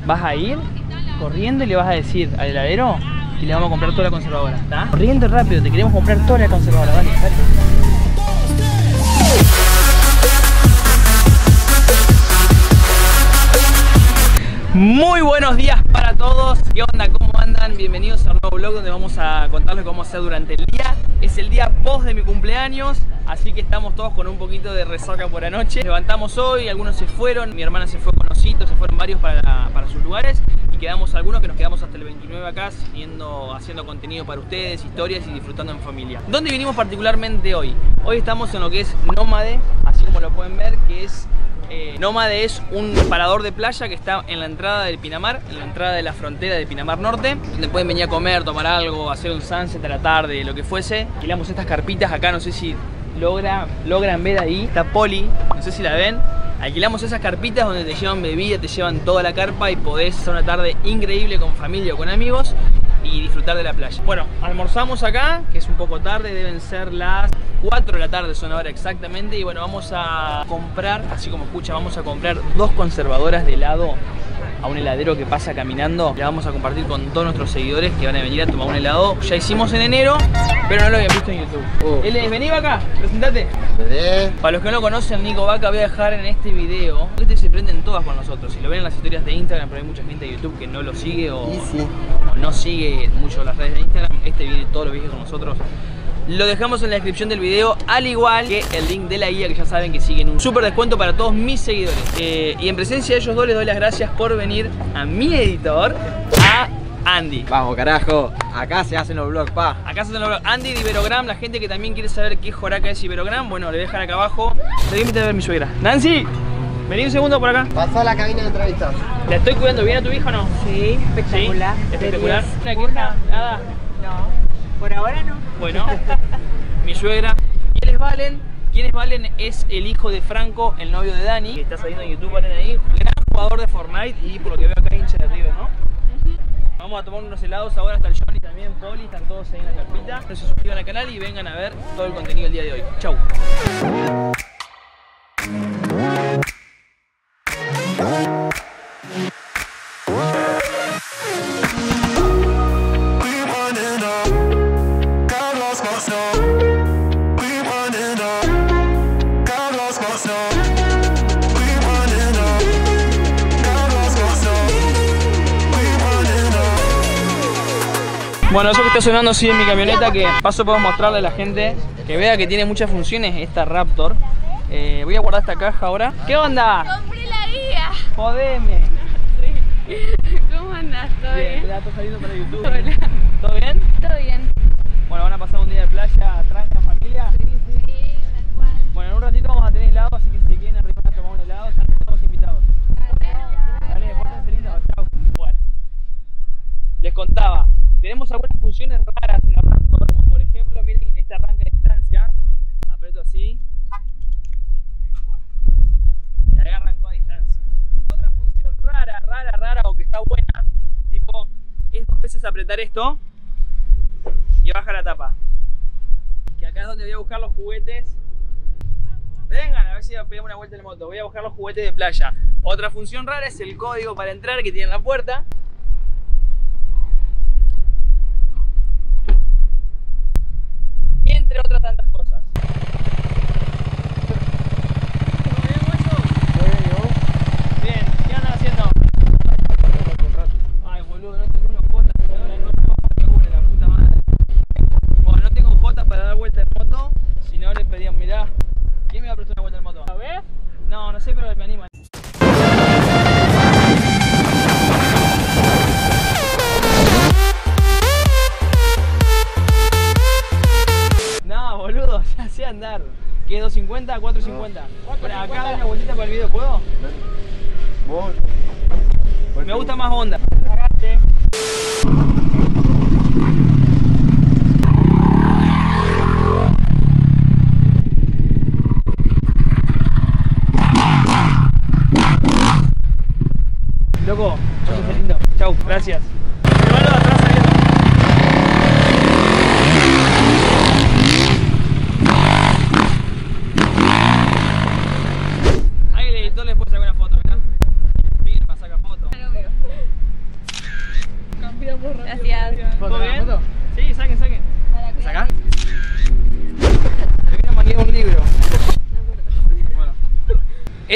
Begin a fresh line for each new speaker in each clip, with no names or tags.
vas a ir corriendo y le vas a decir al heladero y le vamos a comprar toda la conservadora, ¿está? Corriendo rápido, te queremos comprar toda la conservadora, dale, dale. Muy buenos días para todos. ¿Qué onda? ¿Cómo andan? Bienvenidos a un nuevo vlog donde vamos a contarles cómo hacer durante el día. Es el día post de mi cumpleaños, así que estamos todos con un poquito de resaca por anoche. Levantamos hoy, algunos se fueron, mi hermana se fue con Osito, se fueron varios para sus lugares. Y quedamos algunos que nos quedamos hasta el 29 acá haciendo contenido para ustedes, historias y disfrutando en familia. ¿Dónde vinimos particularmente hoy? Hoy estamos en lo que es Nómade, así como lo pueden ver, que es... Nómade es un parador de playa que está en la entrada del Pinamar, en la entrada de la frontera de Pinamar Norte, donde pueden venir a comer, tomar algo, hacer un sunset a la tarde, lo que fuese. Alquilamos estas carpitas acá, no sé si logran ver ahí, está Poli, no sé si la ven. Alquilamos esas carpitas donde te llevan bebida, te llevan toda la carpa y podés hacer una tarde increíble con familia o con amigos y disfrutar de la playa. Bueno, almorzamos acá, que es un poco tarde, deben ser las 4 de la tarde, son ahora exactamente. Y bueno, vamos a comprar, así como escucha, vamos a comprar 2 conservadoras de helado a un heladero que pasa caminando. La vamos a compartir con todos nuestros seguidores que van a venir a tomar un helado. Ya hicimos en enero, pero no lo habían visto en YouTube. Él es, vení Vaca, presentate. Para los que no lo conocen, Nico Vaca, voy a dejar en este video. Se prenden todas con nosotros. Si lo ven en las historias de Instagram, pero hay mucha gente de YouTube que no lo sigue o no sigue mucho las redes de Instagram. Este viene todos los vídeos con nosotros. Lo dejamos en la descripción del video, al igual que el link de la guía, que ya saben que siguen un súper descuento para todos mis seguidores. Y en presencia de ellos dos les doy las gracias por venir a mi editor, a Andy.
Vamos carajo, acá se hacen los vlogs, pa.
Acá se hacen los vlogs. Andy de Iberogram, la gente que también quiere saber qué joraca es Iberogram, bueno, le voy a dejar acá abajo. Le voy a invitar a ver a mi suegra. Nancy, vení un segundo por acá.
Pasó a la cabina de entrevistas.
¿La estoy cuidando bien a tu hija o no?
Sí, espectacular.
¿Sí? ¿Espectacular? ¿Una queja? Nada.
No. Por ahora no.
Bueno, mi suegra. ¿Quiénes Valen? ¿Quiénes Valen? Es el hijo de Franco, el novio de Dani, que está saliendo en YouTube, Valen ahí. Gran jugador de Fortnite y por lo que veo acá hincha de River, ¿no? Vamos a tomar unos helados ahora, hasta el Johnny también, Poli, están todos ahí en la carpita. No se suscriban al canal y vengan a ver todo el contenido del día de hoy. Chau. Bueno, eso que está sonando así en mi camioneta, que paso puedo mostrarle a la gente que vea que tiene muchas funciones esta Raptor. Voy a guardar esta caja ahora. ¿Qué onda?
Compré la guía.
Jodeme.
Sí. ¿Cómo andás? ¿Todo bien?
Ya está saliendo para YouTube.
Hola.
¿Todo bien?
Todo bien.
Bueno, van a pasar un día de playa, tranca, familia.
Sí, tal cual.
Bueno, en un ratito vamos a tener helado, así que si quieren arriba a tomar un helado, están todos invitados. Dale, pórtense lindos. Chau. Bueno, les contaba. Tenemos algunas funciones raras en la Raptor, como por ejemplo, miren, este arranca a distancia. Aprieto así y ahí arrancó a distancia. Otra función rara o que está buena, tipo, es 2 veces apretar esto y baja la tapa. Que acá es donde voy a buscar los juguetes. Vengan, a ver si pegamos una vuelta en moto. Voy a buscar los juguetes de playa. Otra función rara es el código para entrar que tiene en la puerta. Entre otras tantas cosas. Bien, ¿qué andan haciendo? Ay, boludo, no tengo unos jotas, la puta madre. Bueno, no tengo jotas para dar vuelta en moto. Si no, le pedían, mirá, ¿quién me va a prestar una vuelta en moto? ¿A ver? No, no sé, pero me anima. Boludo, ya sé andar. ¿Qué? ¿250? ¿450? Bueno, acá doy una vueltita para el video, ¿puedo? Me gusta más Honda. Cagaste. Loco, eso es lindo. Chau, gracias. Hermano, atrás saliendo. Ahí el editor le puede sacar una foto, ¿verdad? Pide para sacar foto.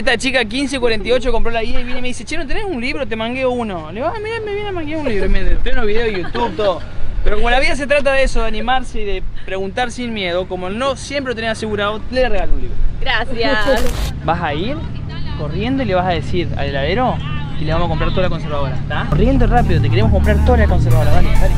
Esta chica 1548 compró la guía y viene y me dice, che, ¿no tenés un libro? Te mangueo uno. Le digo, ah, mirá, me viene a manguear un libro. Y me estreno video de YouTube, todo. Pero como la vida se trata de eso, de animarse y de preguntar sin miedo, como no siempre lo tenés asegurado, le regalo un libro.
Gracias.
Vas a ir corriendo y le vas a decir al heladero y le vamos a comprar toda la conservadora, ¿está? Corriendo rápido, te queremos comprar toda la conservadora, dale, dale.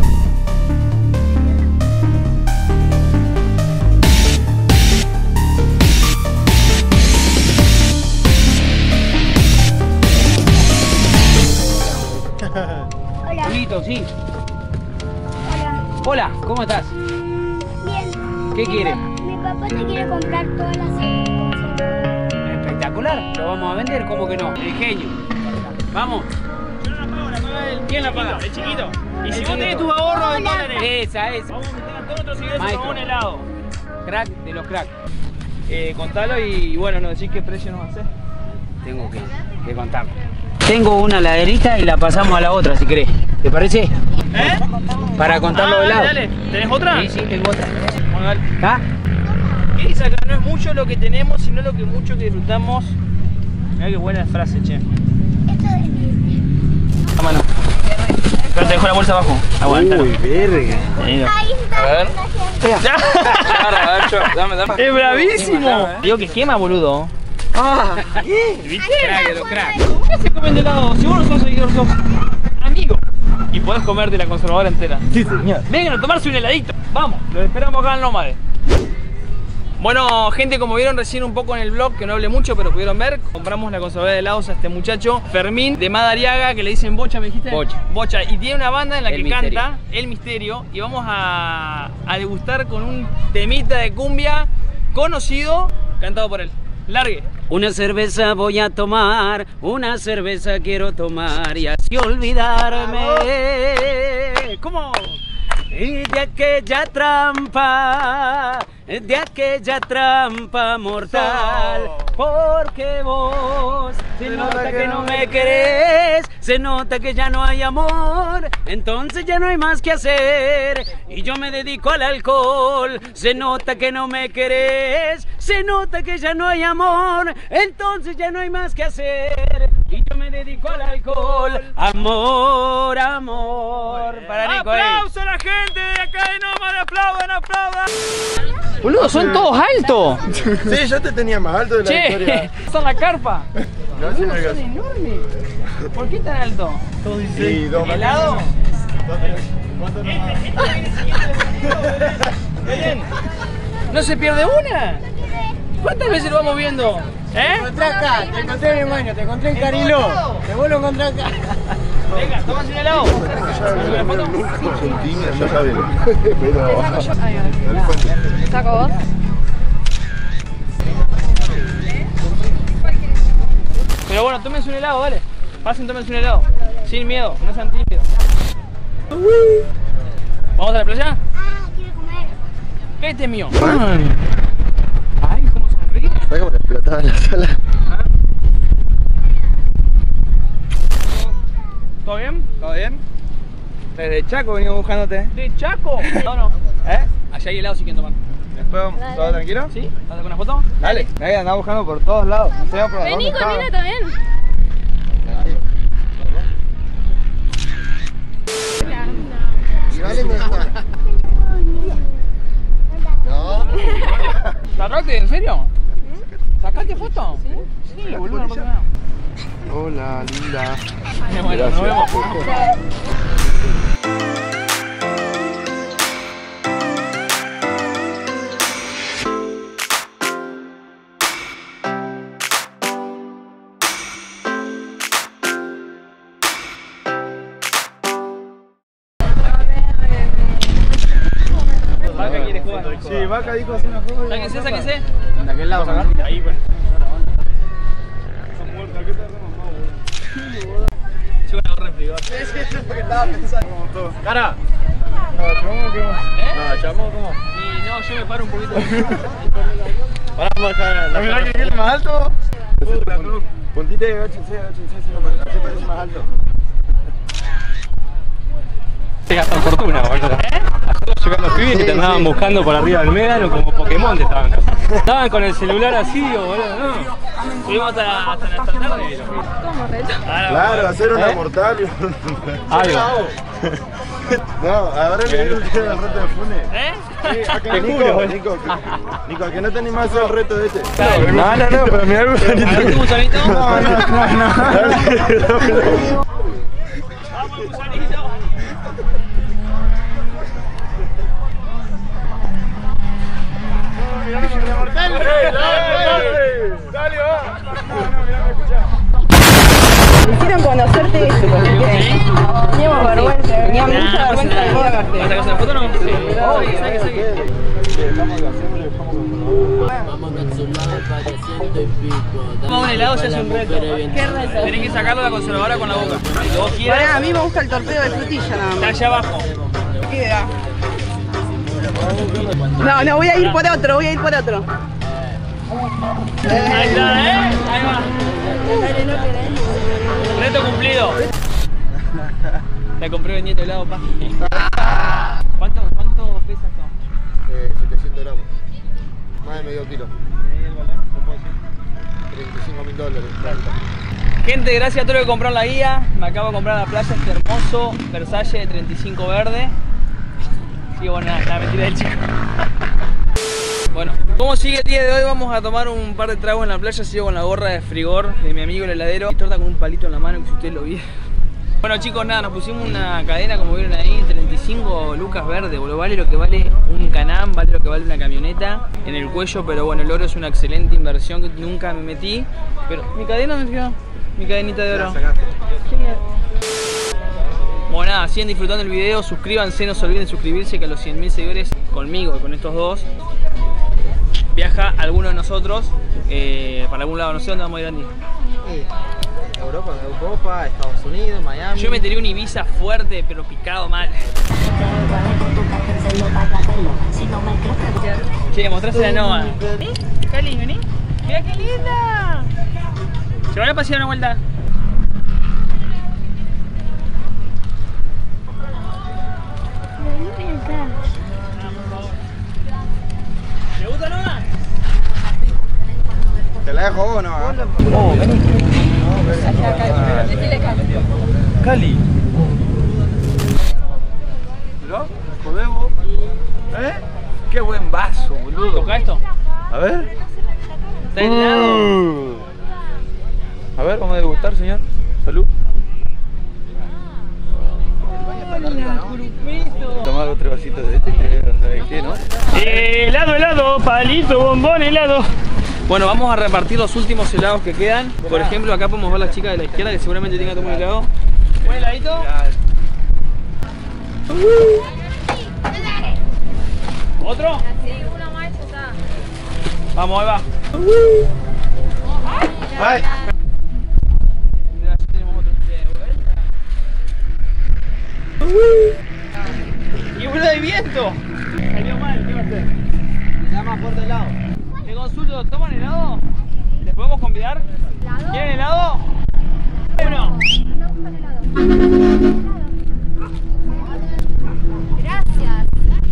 Hola.
Listo, sí.
Hola.
Hola, ¿cómo estás?
Bien.
¿Qué quiere?
Mi papá te quiere comprar todas las cosas.
Espectacular, lo vamos a vender, ¿cómo que no? El genio. Vamos.
Yo no la pago, la paga él. ¿Quién la paga? El chiquito. Y si vos tenés tus ahorros en dólares,
Esa.
vamos a meter a todos nuestros ingresos
Maestro.
a un helado.
Crack de los cracks.
Contalo y bueno, nos decís qué precio nos haces.
Tengo que contarlo. Tengo una laderita y la pasamos a la otra, si querés. ¿Te parece?
¿Eh?
Para contarlo de lado.
Dale, dale. ¿Tenés otra?
Sí, tengo otra.
Bueno, dale.
¿Ah?
¿Qué dice acá? No es mucho lo que tenemos, sino lo que mucho que disfrutamos. Mirá qué buena frase, che.
Esto es mi.
La mano. Pero te dejo la bolsa abajo. Aguanta.
Uy, verga.
Ahí está.
A ver.
Gracias.
Dame.
¡Es bravísimo! Digo que quema, boludo.
Ah,
¿Viste?
Crack de los cracks.
¿Cómo que se comen de helado? Si vos no sos seguidor, sos amigo. Y podés comerte la conservadora entera.
sí, señor.
Vengan a tomarse un heladito. Vamos, los esperamos acá en Nómade. Bueno, gente, como vieron recién un poco en el vlog, que no hablé mucho, pero pudieron ver, compramos la conservadora de helados a este muchacho, Fermín, de Madariaga, que le dicen Bocha, ¿me dijiste?
Bocha.
Bocha. Y tiene una banda en la
El
que
Misterio.
canta El Misterio. Y vamos a degustar con un temita de cumbia conocido, cantado por él. Largue.
Una cerveza voy a tomar, una cerveza quiero tomar y así olvidarme.
¿Cómo?
Y de aquella trampa mortal, porque vos se nota que no me querés, se nota que ya no hay amor, entonces ya no hay más que hacer, y yo me dedico al alcohol, se nota que no me querés, se nota que ya no hay amor, entonces ya no hay más que hacer, y yo me dedico al alcohol, amor, amor, para Nico,
¡Aplauso a la gente de acá de Nómade! ¡Aplaudan, aplaudan! Boludo, son todos altos.
Sí, yo te tenía más alto de la
Che,
historia.
son la carpa.
Gracias,
Boludo, son
gracias.
enormes. ¿Por qué tan alto?
Sí, dos.
¿Helado? Belén, ¿no se pierde una? ¿Cuántas veces lo vamos viendo? ¿Eh?
Acá, te encontré en el baño, te encontré en Cariló. Te vuelvo a encontrar acá.
Venga, tómase un helado.
Son tímidas, ya saben. Pero.
¿Saco vos?
Pero bueno, tómense un helado, dale. Pasen, tómense un helado. Sin miedo, no sean tímidos. ¿Vamos a la playa?
Ah, quiero comer.
Este es mío. Ay, cómo sonríe.
¿Sabes cómo le explotaba en la sala?
¿Todo bien?
¿Todo bien? Desde Chaco venimos buscándote.
¿De Chaco? No, no.
¿Eh?
Allá hay helado si quieren tomar.
Después, ¿todo tranquilo?
¿Sí? ¿Estás con una foto?
Dale. Nadie andaba buscando por todos lados. No sé por
Vení
dónde estaba.
conmigo también.
¿Y vale dónde está? No.
¿Sacaste? ¿En serio? ¿Sacaste foto? Sí, boludo, no pasa nada.
Hola, linda.
Bueno, nos vemos. Vaca quiere jugar.
Sí, Vaca dijo hacer una juego.
Sáquense, sáquense.
¿De aquel lado sacar?
Ahí, pues. Yo una gorra en privado.
Sí, es porque estaba pensando como todo. ¡Cara! ¿Cómo?
¿Eh?
¿Llamó cómo?
Y no, yo me paro un poquito.
Para marcar la verdad que es más alto. Puntita y agáchense, así parece más alto.
Te gastan fortuna, boludo. Yo con los pibes que te andaban buscando por arriba del médano como Pokémon te estaban. Estaban con el celular así, boludo, no.
Subimos hasta la tarde.
¿Cómo reto?
Claro, hacer una mortal y no, ahora le digo que era el reto de Funes. Nico, que no te animás a hacer el reto de este. No, pero mira algo bonito.
¿A ver tu gusanito?
No.
Vamos, gusanito.
Dale, va.
Hicieron conocerte eso, porque teníamos vergüenza, tenía mucha vergüenza de
¿Vas a sacar la foto o no? Sí. Saque. Vamos a un helado, ya es un reto.
¿Qué reto?
Tenés que sacarlo de la conservadora con la boca. Si vos quieres,
A mí me gusta el torpedo de frutilla nada
está
más.
allá abajo.
Queda. No, voy a ir por otro,
Ahí está, Ahí va. Reto cumplido. Te compré el nieto helado, pa. ¿Cuánto pesa esto?
700 gramos. Más de medio kilo. $35.000.
Gente, gracias a todos los que compraron la guía. Me acabo de comprar la playa, este hermoso Versace de 35 verde. Sí, bueno, nada, la mentira del chico. Bueno, como sigue el día de hoy, vamos a tomar un par de tragos en la playa. Sigo con la gorra de frigor de mi amigo el heladero y torta con un palito en la mano, que si ustedes lo vieron. Bueno chicos, nada, nos pusimos una cadena, como vieron ahí, 35 lucas verde, boludo. Vale lo que vale un Can-Am, vale lo que vale una camioneta en el cuello, pero bueno, el oro es una excelente inversión que nunca me metí. Pero mi cadena me quedó, mi cadenita de oro. Bueno nada, siguen disfrutando el video, suscríbanse, no se olviden suscribirse, que a los 100.000 seguidores conmigo y con estos dos viaja alguno de nosotros para algún lado, no sé dónde vamos a ir, Andy.
Europa, Estados Unidos, Miami.
Yo me tiré un Ibiza fuerte, pero picado mal. Che, mostrase la Nova.
Cali, vení.
Mira qué linda. ¿Se van a pasear una vuelta? ¿Te gusta Nova?
¿Te la dejo vos o no?
Oh, vení. Cali.
¿No? ¿Podemos? Qué buen vaso, boludo.
¿Toca esto?
A ver.
Está helado.
A ver, vamos a degustar, señor. Salud. Tomar otro vasito de este, ¿sabes qué, no?
Helado, palito, bombón, helado. Bueno, vamos a repartir los últimos helados que quedan. Por ejemplo, acá podemos ver la chica de la izquierda que seguramente tenga que tomar un helado. ¿Un heladito? ¿Otro?
Sí, uno más ya está.
Vamos, ahí va.
¡Ay!
Mira, ya tenemos otro. ¡Y vuelo de viento! Salió mal, ¿qué va a hacer?
Está más fuerte el lado.
Te consulto, ¿toman helado? ¿Les podemos convidar? ¿Quieren helado? Uno.
Gracias.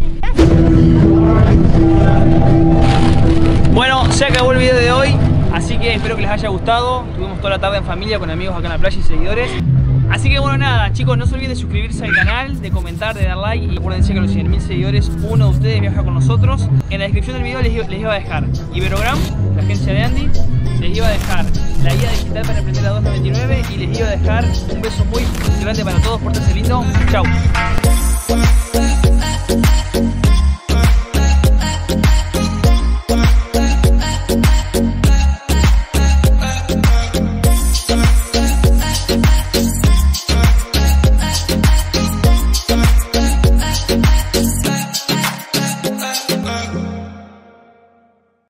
Bueno, se acabó el video de hoy, así que espero que les haya gustado. Tuvimos toda la tarde en familia con amigos acá en la playa y seguidores. Así que bueno, nada, chicos, no se olviden de suscribirse al canal, de comentar, de dar like y acuérdense que a los 100.000 seguidores uno de ustedes viaja con nosotros. En la descripción del video les iba a dejar Iberogram, la agencia de Andy, les iba a dejar la guía digital para emprender a 299 y les iba a dejar un beso muy grande para todos, pórtense lindo, chau.